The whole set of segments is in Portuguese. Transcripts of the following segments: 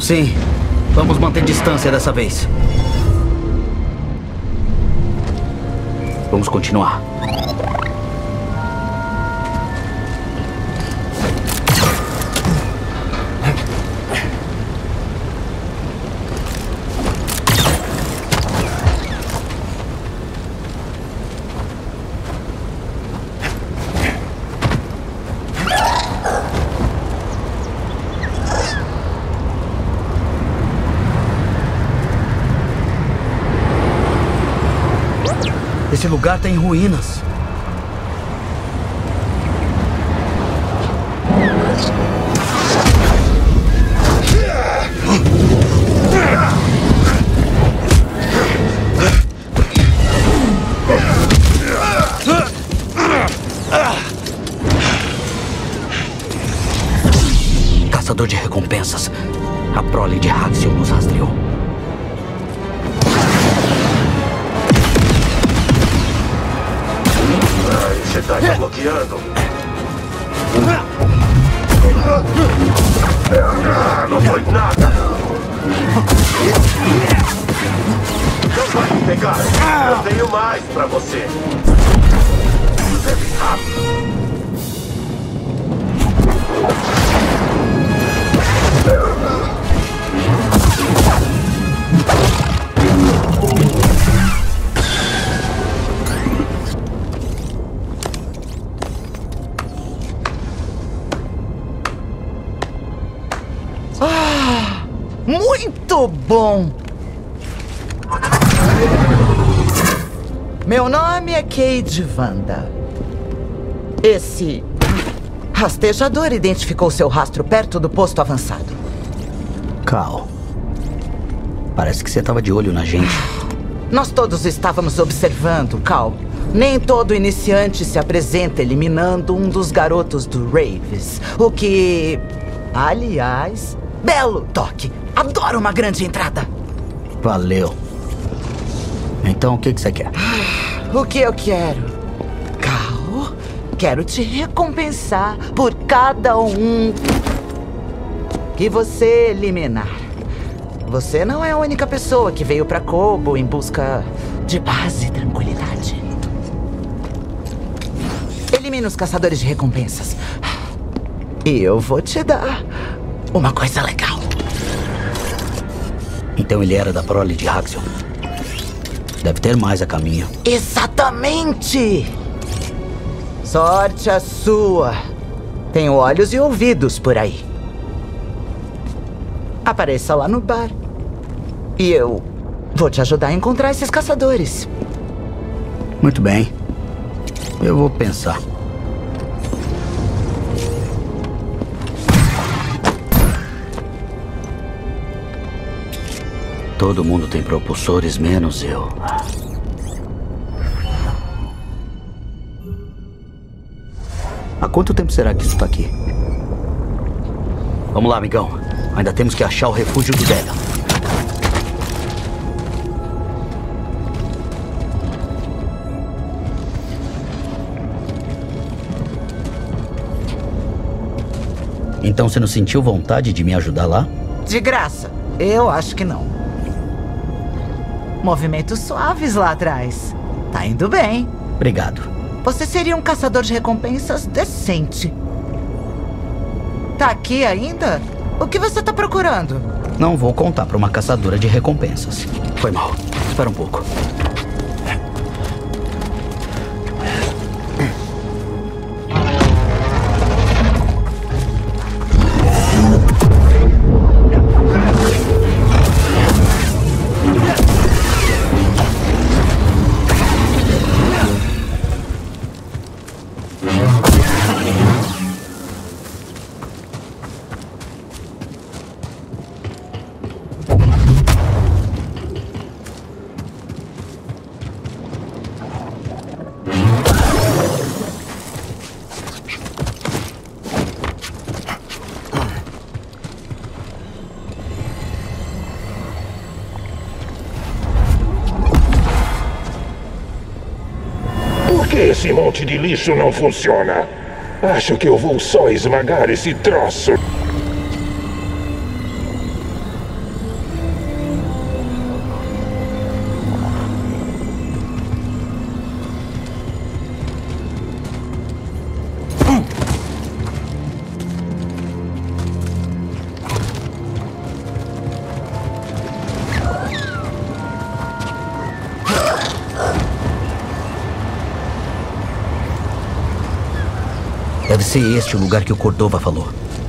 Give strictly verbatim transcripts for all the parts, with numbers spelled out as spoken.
Sim. Vamos manter distância dessa vez. Vamos continuar. Esse lugar tá em ruínas. Caçador de recompensas. A prole de Haxion nos rastreou. Você tá me bloqueando. Não foi nada. Não vai me pegar. Eu tenho mais pra você. Deve rápido. Muito bom! Meu nome é Cade Vanda. Esse rastejador identificou seu rastro perto do posto avançado. Cal, parece que você estava de olho na gente. Nós todos estávamos observando, Cal. Nem todo iniciante se apresenta eliminando um dos garotos do Raves. O que, aliás, belo toque. Adoro uma grande entrada. Valeu. Então, o que que você quer? O que eu quero? Cal, quero te recompensar por cada um que você eliminar. Você não é a única pessoa que veio pra Koboh em busca de paz e tranquilidade. Elimine os caçadores de recompensas. E eu vou te dar uma coisa legal. Então ele era da prole de Haxion. Deve ter mais a caminho. Exatamente! Sorte a sua. Tenho olhos e ouvidos por aí. Apareça lá no bar. E eu vou te ajudar a encontrar esses caçadores. Muito bem. Eu vou pensar. Todo mundo tem propulsores, menos eu. Há quanto tempo será que isso tá aqui? Vamos lá, amigão. Ainda temos que achar o refúgio do Daedon. Então você não sentiu vontade de me ajudar lá? De graça? Eu acho que não. Movimentos suaves lá atrás. Tá indo bem. Obrigado. Você seria um caçador de recompensas decente. Tá aqui ainda? O que você tá procurando? Não vou contar pra uma caçadora de recompensas. Foi mal. Espera um pouco. Por que esse monte de lixo não funciona? Acho que eu vou só esmagar esse troço. ser este o lugar que o Cordova falou.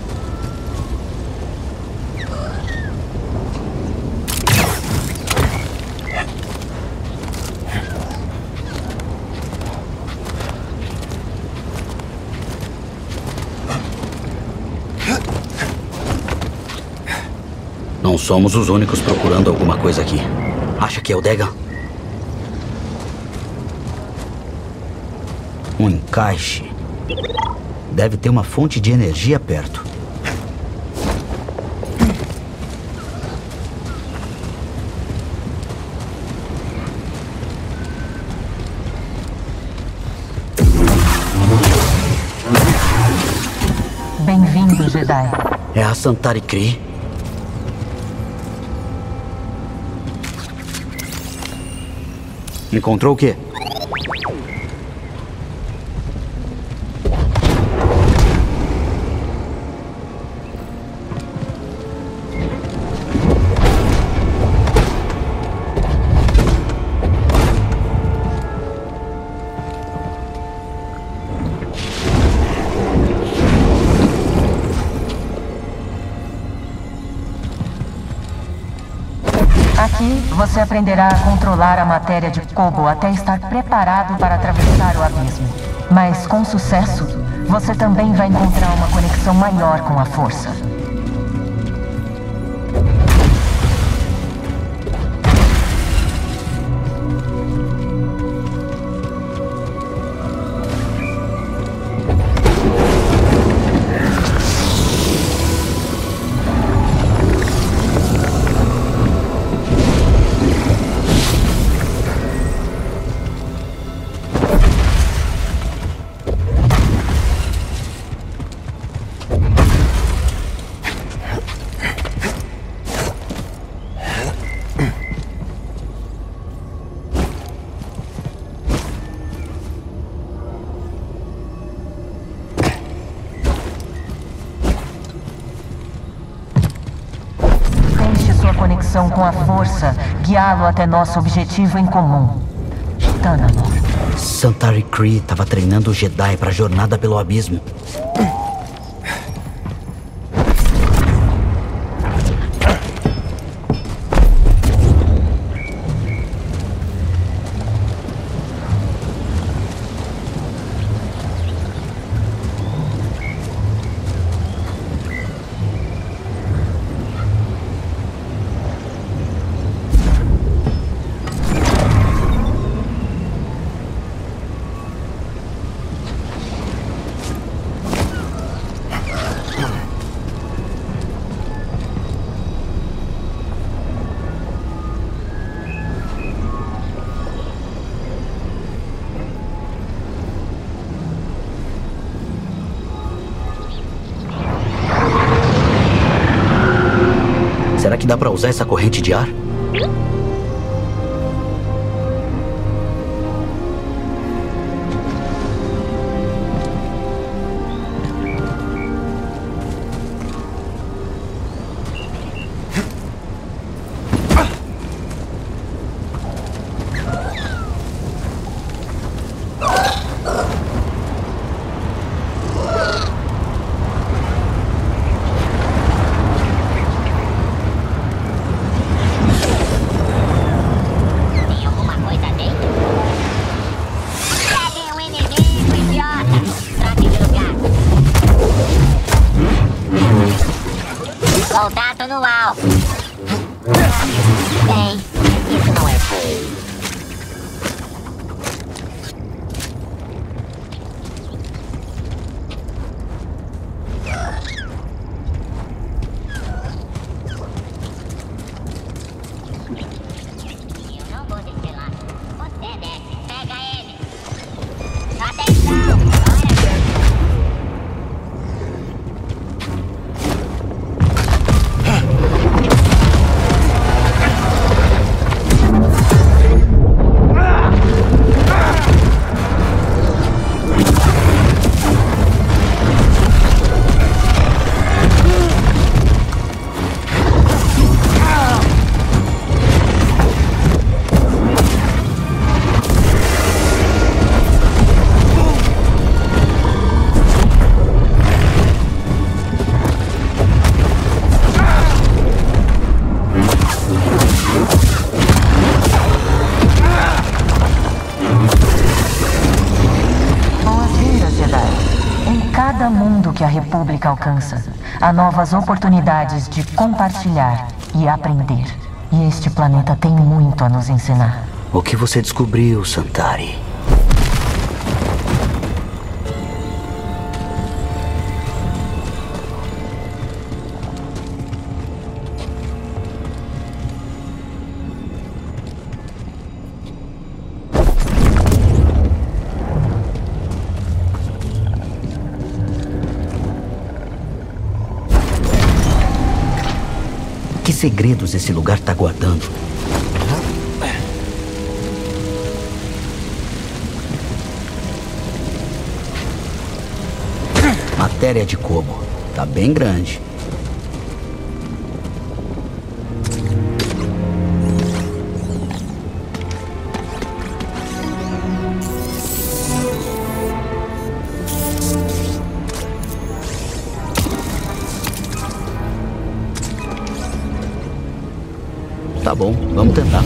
Não somos os únicos procurando alguma coisa aqui. Acha que é o Dagan? Um encaixe. Deve ter uma fonte de energia perto. Bem-vindo, Jedi. É a Santari Khri. Encontrou o quê? Aqui, você aprenderá a controlar a matéria de Koboh até estar preparado para atravessar o abismo. Mas, com sucesso, você também vai encontrar uma conexão maior com a Força. Conexão com a Força, guiá-lo até nosso objetivo em comum. Tanamor. Santari Khri estava treinando o Jedi para a jornada pelo abismo. Será que dá pra usar essa corrente de ar? Contato no alvo. Bem, isso não é bom. Eu não vou descer lá. Você desce, pega ele. Atenção! Olha. cada mundo que a República alcança, há novas oportunidades de compartilhar e aprender. E este planeta tem muito a nos ensinar. O que você descobriu, Santari? Que segredos esse lugar tá guardando? Matéria de Kobo. Tá bem grande. Tá bom, vamos tentar.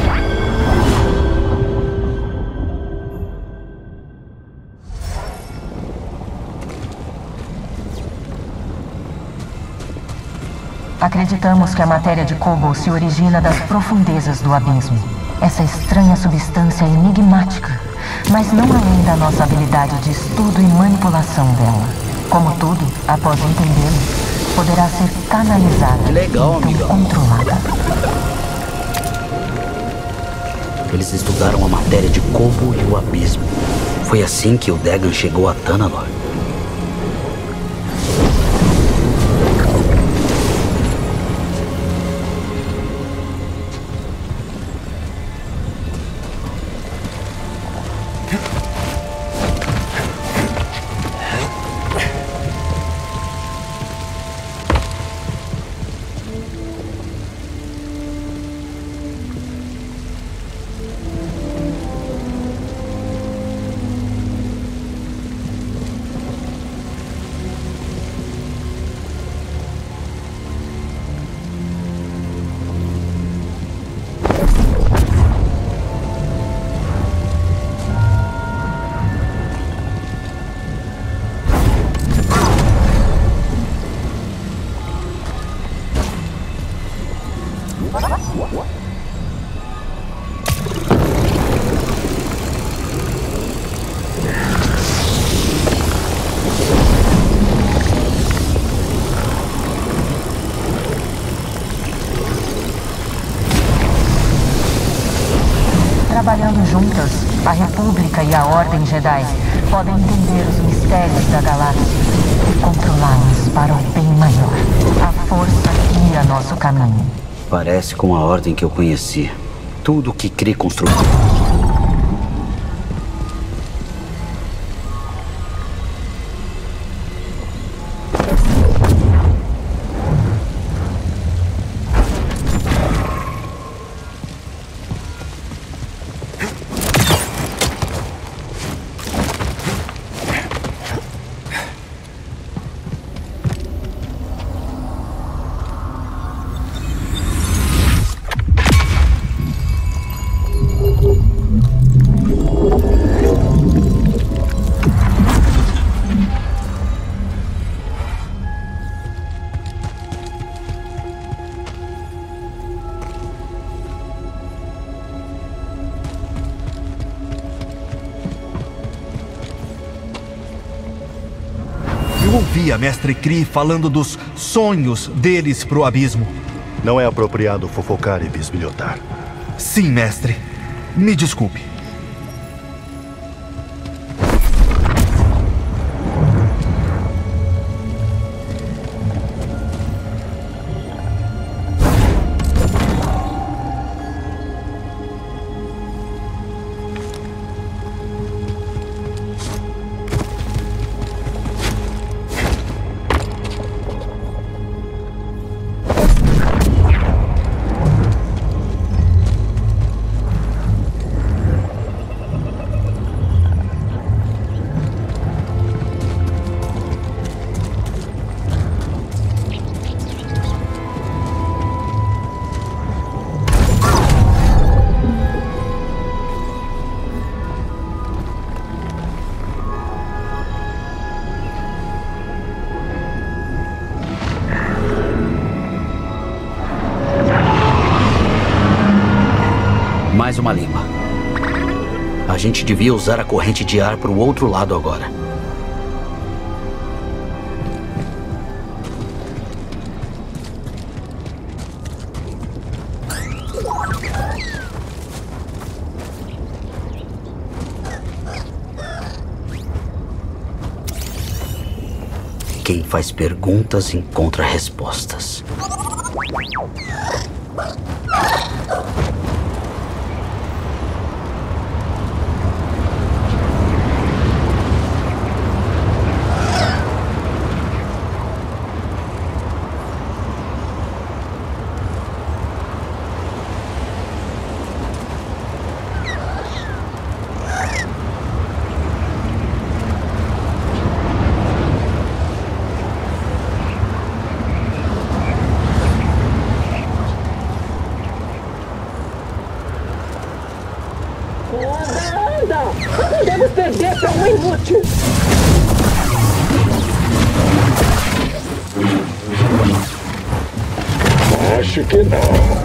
Acreditamos que a matéria de Kobo se origina das profundezas do abismo. Essa estranha substância enigmática, mas não além da nossa habilidade de estudo e manipulação dela. Como tudo, após entendê-lo, poderá ser canalizada Legal, e então controlada. Eles estudaram a matéria de Kobo e o abismo. Foi assim que o Dagan chegou a Tanalorr. Trabalhando juntas, a República e a Ordem Jedi podem entender os mistérios da galáxia e controlá-los para o bem maior. A força guia nosso caminho. Parece com a Ordem que eu conheci. Tudo que Kree construiu. ouvi a Mestre Kree falando dos sonhos deles pro abismo. Não é apropriado fofocar e bisbilhotar. Sim, mestre. Me desculpe. mais uma língua. A gente devia usar a corrente de ar para o outro lado agora. Quem faz perguntas encontra respostas. Acho que não.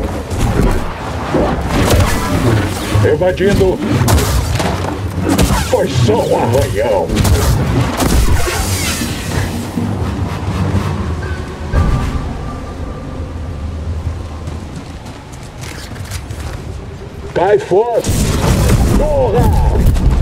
Evadindo. Foi só um arranhão. Cai fora. Porra!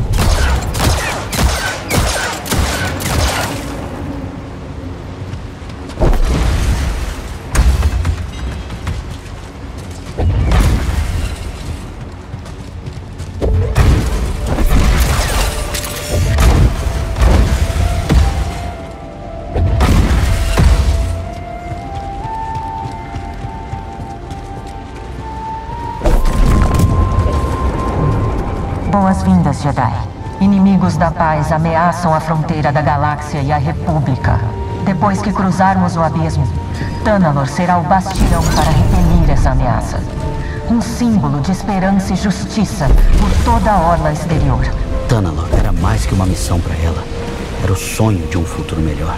Boas-vindas, Jedi. Inimigos da paz ameaçam a fronteira da galáxia e a República. Depois que cruzarmos o abismo, Tanalorr será o bastião para repelir essa ameaça. Um símbolo de esperança e justiça por toda a orla exterior. Tanalorr era mais que uma missão para ela. Era o sonho de um futuro melhor.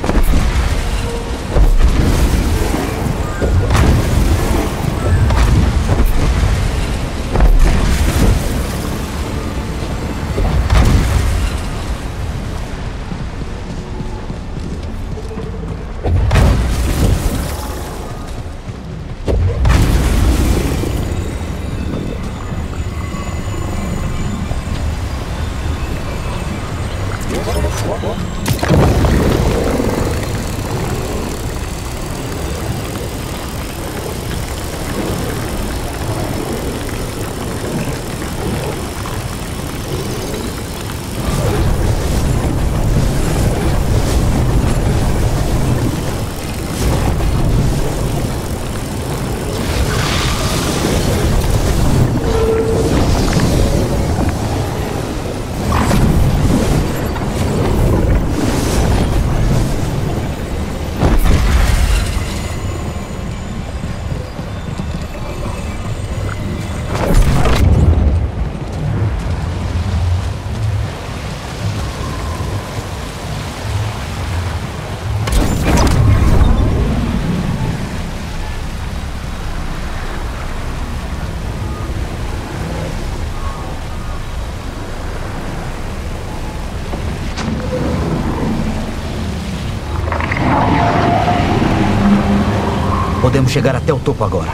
Podemos chegar até o topo agora.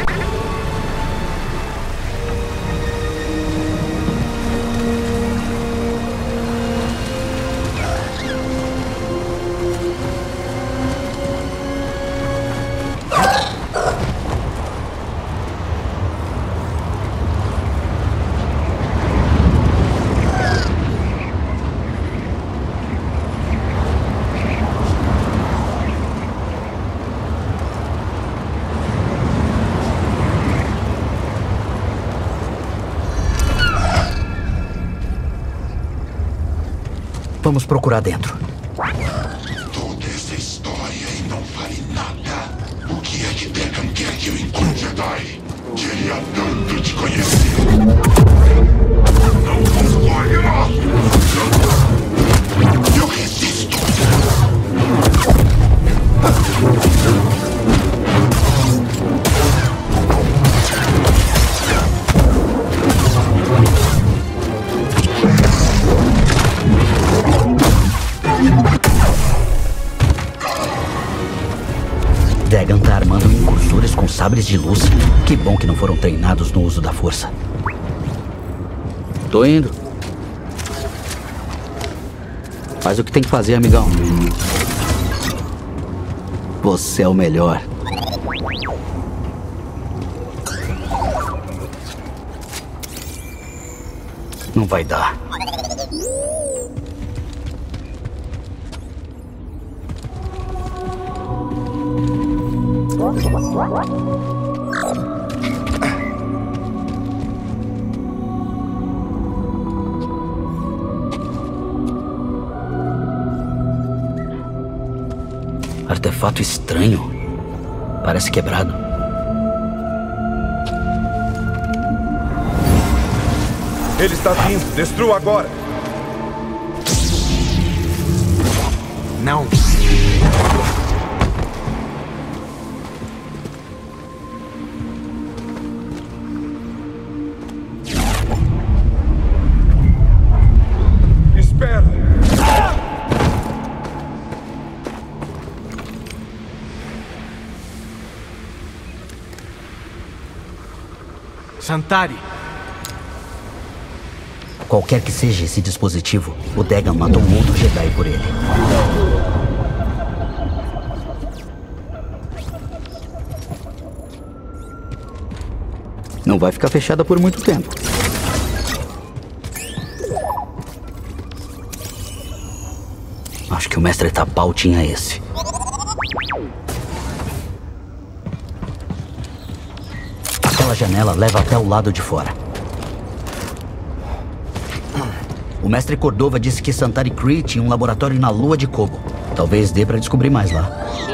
Vamos procurar dentro. Toda essa história e não vale nada. O que é que Dagan quer que eu encontre, Jedi? Queria tanto te conhecer. Não vou falhar! Eu resisto! Dagan tá armando incursores com sabres de luz. Que bom que não foram treinados no uso da força. Tô indo. Faz o que tem que fazer, amigão. Você é o melhor. Não vai dar. Artefato estranho. Parece quebrado. Ele está vindo. Destrua agora. Não. Espera. Santari. Qualquer que seja esse dispositivo, o Dagan matou um outro Jedi por ele. Não vai ficar fechada por muito tempo. Acho que o mestre Tapal tinha esse. Aquela janela leva até o lado de fora. O mestre Cordova disse que Santari Khri tinha um laboratório na lua de Kobo. Talvez dê pra descobrir mais lá.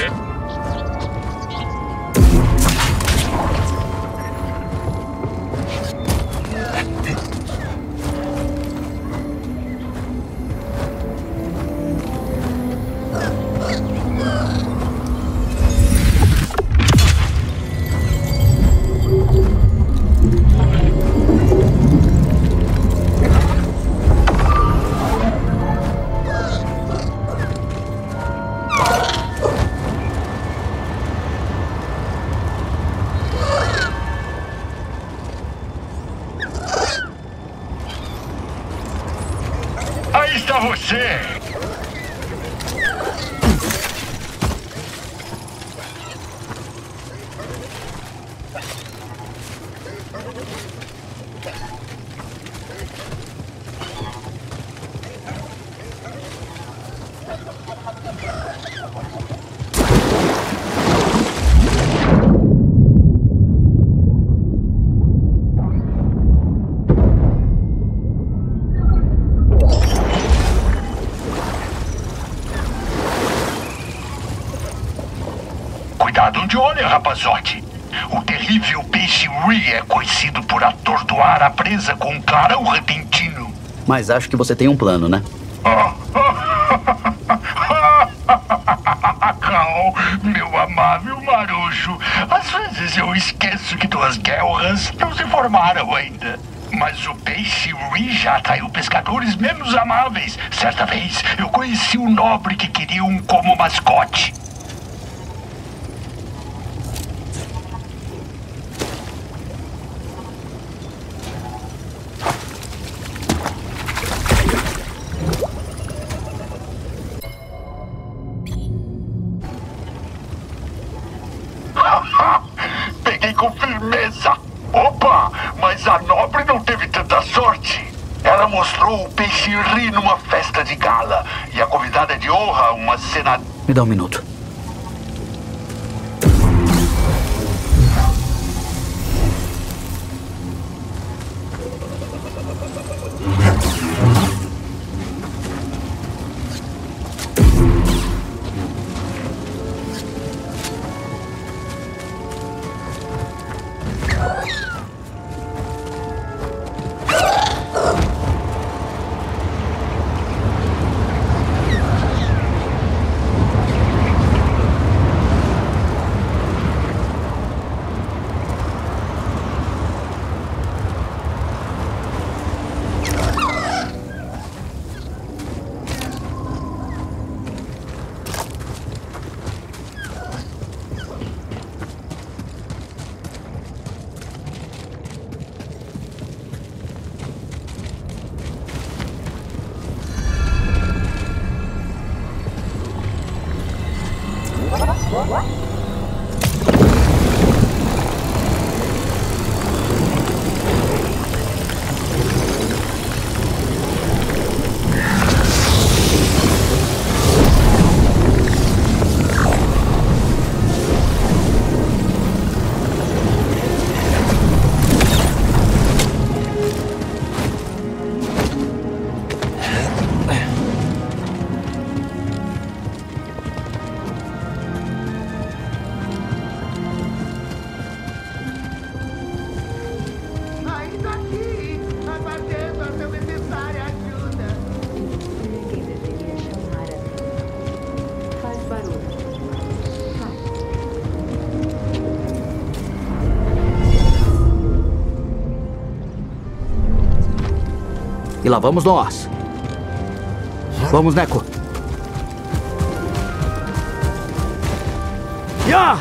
Aí está você! Cuidado onde olha, rapazote. O terrível peixe Ree é conhecido por atordoar a presa com um clarão repentino. Mas acho que você tem um plano, né? Cal, meu amável marujo. Às vezes eu esqueço que tuas guerras não se formaram ainda. Mas o peixe Ree já atraiu pescadores menos amáveis. Certa vez eu conheci um nobre que queria um como mascote. Peguei com firmeza. Opa, mas a nobre não teve tanta sorte. Ela mostrou o peixe Ree numa festa de gala. E a convidada de honra, uma cena... Me dá um minuto. Ainda aqui, aguardando a seu necessária ajuda. Quem deveria chamar a atenção. Faz barulho. E lá vamos nós. Vamos, Neco. Ya!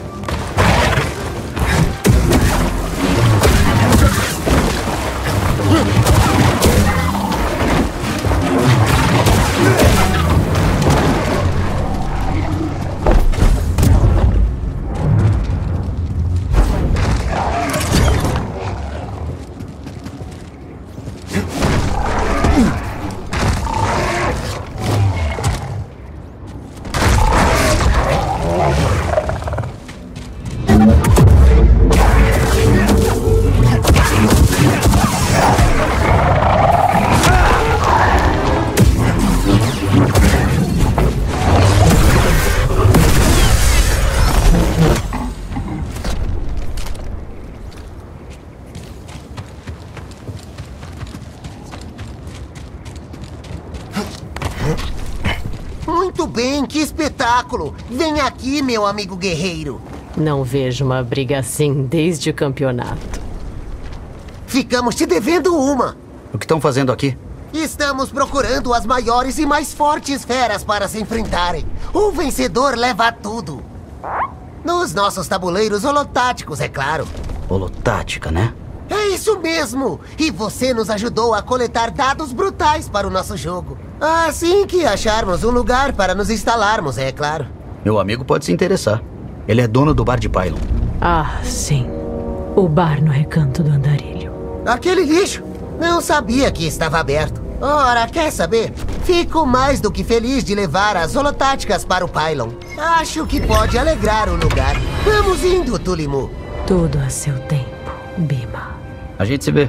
Muito bem, que espetáculo! Vem aqui, meu amigo guerreiro. Não vejo uma briga assim desde o campeonato. Ficamos te devendo uma. O que estão fazendo aqui? Estamos procurando as maiores e mais fortes feras para se enfrentarem. O vencedor leva tudo. Nos nossos tabuleiros holotáticos, é claro. Holotática, né? É isso mesmo! E você nos ajudou a coletar dados brutais para o nosso jogo. Assim que acharmos um lugar para nos instalarmos, é claro. Meu amigo pode se interessar. Ele é dono do bar de Pylon. Ah, sim. O bar no Recanto do Andarilho. Aquele lixo! Não sabia que estava aberto. Ora, quer saber? Fico mais do que feliz de levar as holotáticas para o Pylon. Acho que pode alegrar o lugar. Vamos indo, Tulimu. Tudo a seu tempo, Bima. A gente se vê.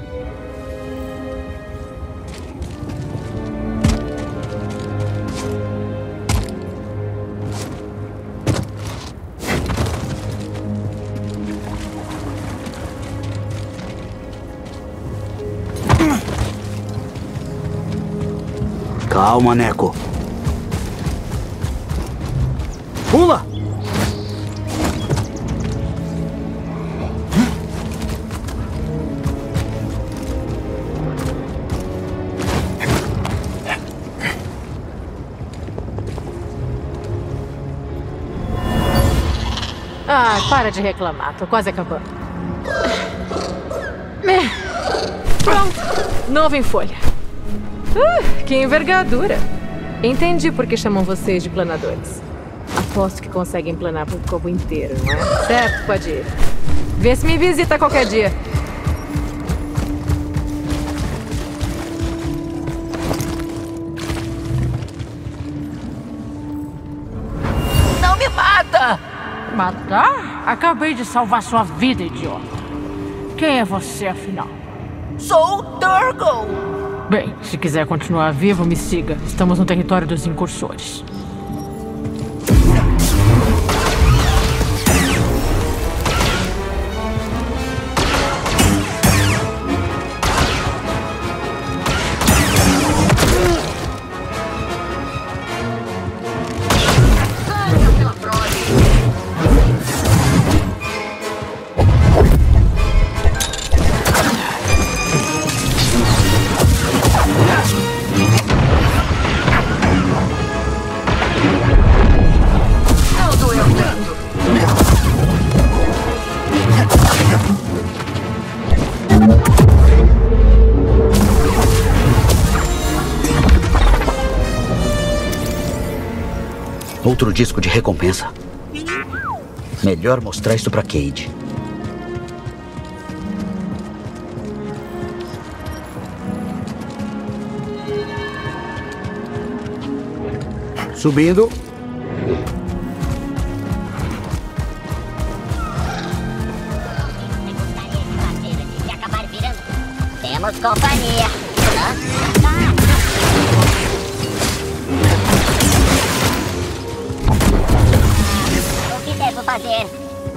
Calma, Neco. Pula! Ah, para de reclamar. Tô quase acabando. Pronto. Novo em folha. Uh, que envergadura. Entendi por que chamam vocês de planadores. Aposto que conseguem planar pro Koboh inteiro, não é? Certo, pode ir. Vê se me visita qualquer dia. Não me mata! Matar? Acabei de salvar sua vida, idiota. Quem é você, afinal? Sou o Durgle! Bem, se quiser continuar vivo, me siga. Estamos no território dos incursores. Outro disco de recompensa. Melhor mostrar isso pra Cade. Subindo. Temos companhia. O que devo fazer?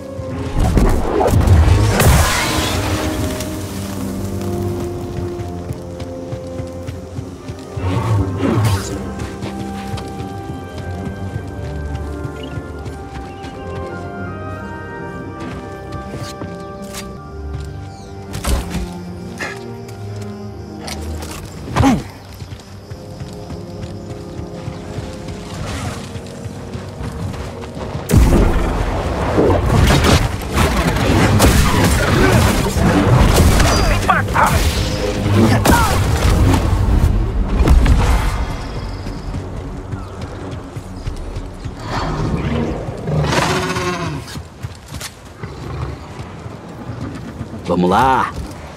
Vamos lá.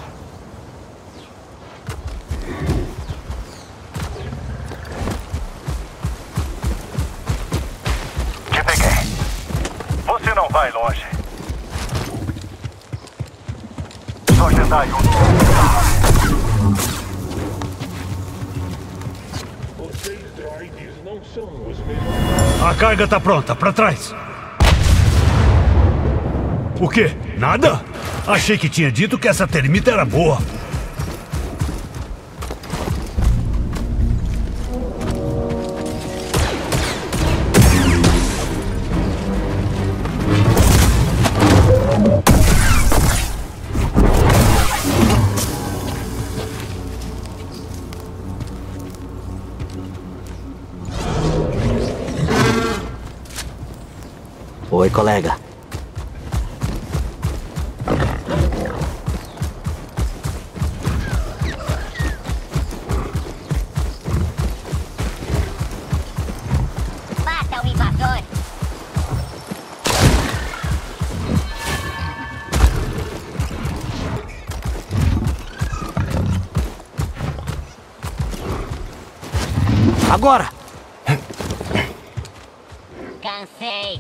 Te peguei. Você não vai longe. Só Jedi Vocês droides não são os melhores. A carga tá pronta, pra trás. O quê? Nada? Achei que tinha dito que essa termita era boa. Oi, colega. Mata o invasor. Agora! Cansei.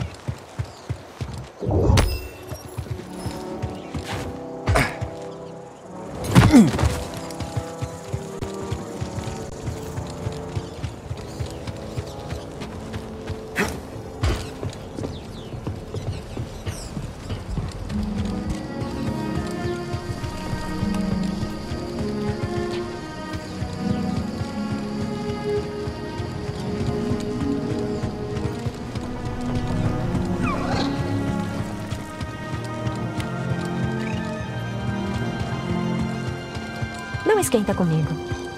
Não esquenta comigo.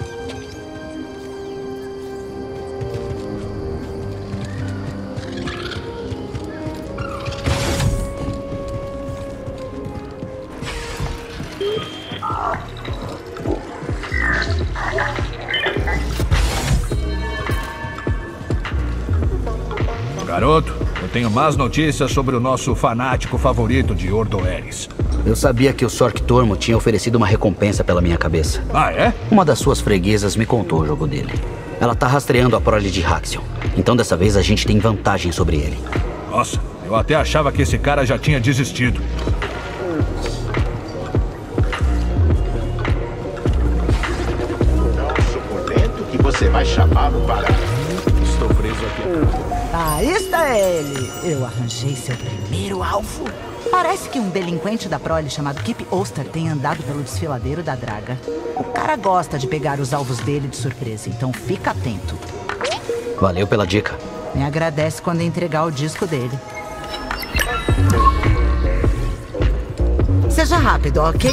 Garoto, eu tenho más notícias sobre o nosso fanático favorito de Ordo Eris. Eu sabia que o Sork Tormo tinha oferecido uma recompensa pela minha cabeça. Ah, é? Uma das suas freguesas me contou o jogo dele. Ela tá rastreando a prole de Haxion. Então dessa vez a gente tem vantagem sobre ele. Nossa, eu até achava que esse cara já tinha desistido. Não suculento que você vai chamá-lo para... Estou preso aqui. Ah, está ele. Eu arranjei seu primeiro alvo. Parece que um delinquente da prole chamado Kip Oster tem andado pelo desfiladeiro da Draga. O cara gosta de pegar os alvos dele de surpresa, então fica atento. Valeu pela dica. Me agradece quando entregar o disco dele. Seja rápido, ok?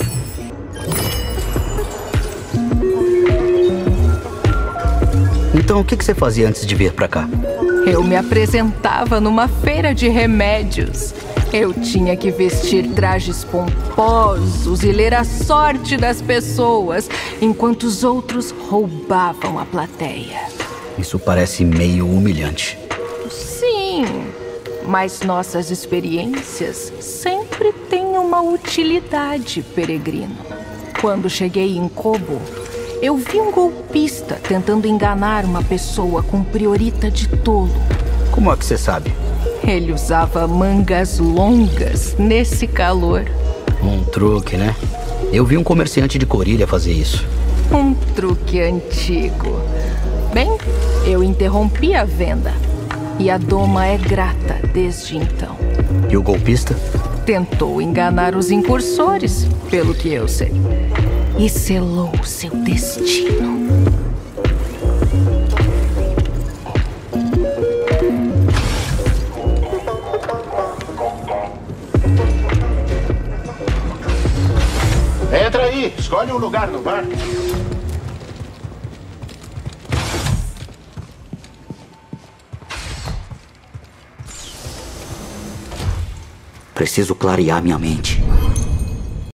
Então o que que você fazia antes de vir pra cá? Eu me apresentava numa feira de remédios. Eu tinha que vestir trajes pomposos e ler a sorte das pessoas, enquanto os outros roubavam a plateia. Isso parece meio humilhante. Sim, Mas nossas experiências sempre têm uma utilidade, peregrino. Quando cheguei em Koboh, eu vi um golpista tentando enganar uma pessoa com priorita de tolo. Como é que você sabe? Ele usava mangas longas nesse calor. Um truque, né? Eu vi um comerciante de Corilha fazer isso. Um truque antigo. Bem, eu interrompi a venda. E a doma é grata desde então. E o golpista? Tentou enganar os incursores, pelo que eu sei. E selou seu destino. Entra aí, escolhe um lugar no bar. Preciso clarear minha mente.